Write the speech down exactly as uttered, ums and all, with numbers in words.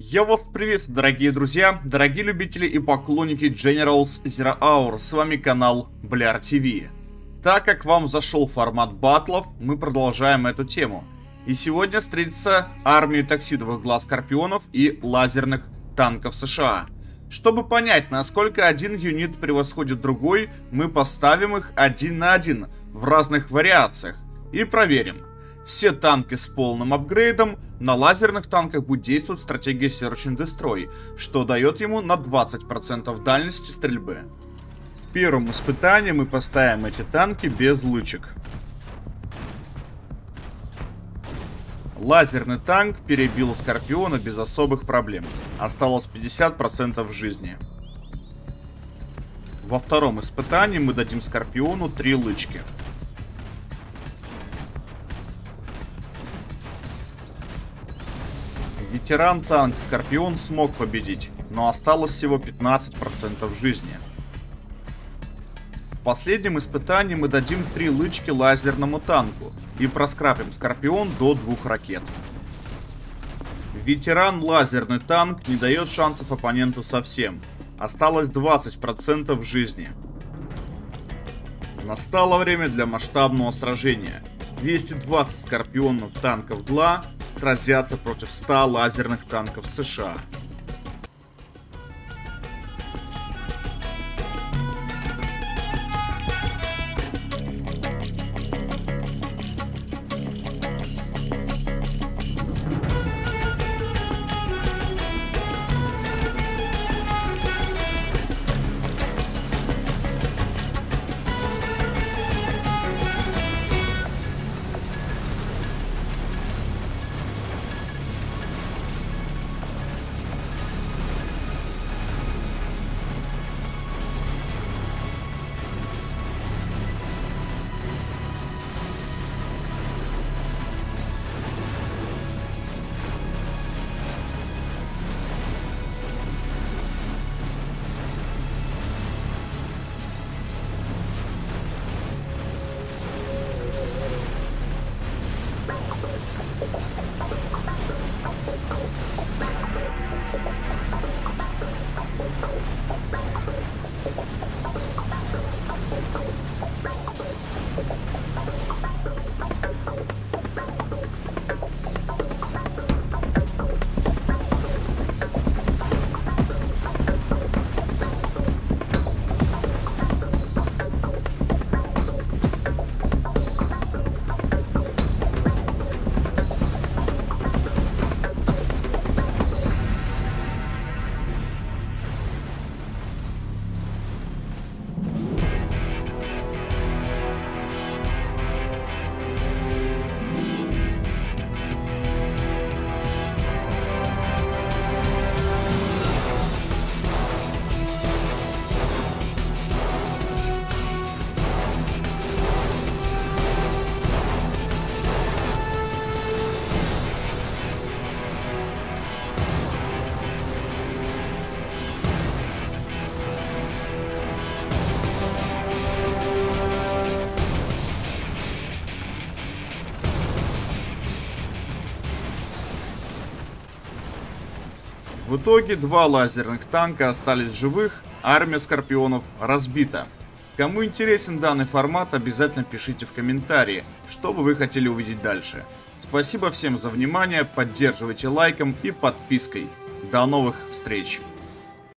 Я вас приветствую, дорогие друзья, дорогие любители и поклонники Generals Zero Hour, с вами канал Бляр ти ви. Так как вам зашел формат баттлов, мы продолжаем эту тему. И сегодня встретится армия токсидовых глаз скорпионов и лазерных танков США. Чтобы понять, насколько один юнит превосходит другой, мы поставим их один на один в разных вариациях и проверим. Все танки с полным апгрейдом, на лазерных танках будет действовать стратегия Search and Destroy, что дает ему на двадцать процентов дальности стрельбы. Первым испытанием мы поставим эти танки без лычек. Лазерный танк перебил Скорпиона без особых проблем. Осталось пятьдесят процентов жизни. Во втором испытании мы дадим Скорпиону три лычки. Ветеран-танк Скорпион смог победить, но осталось всего пятнадцать процентов жизни. В последнем испытании мы дадим три лычки лазерному танку и проскрапим Скорпион до двух ракет. Ветеран-лазерный танк не дает шансов оппоненту совсем. Осталось двадцать процентов жизни. Настало время для масштабного сражения. двести двадцать Скорпионов танков ГЛА сразятся против ста лазерных танков США. В итоге два лазерных танка остались живых, а армия Скорпионов разбита. Кому интересен данный формат, обязательно пишите в комментарии, что бы вы хотели увидеть дальше. Спасибо всем за внимание, поддерживайте лайком и подпиской. До новых встреч!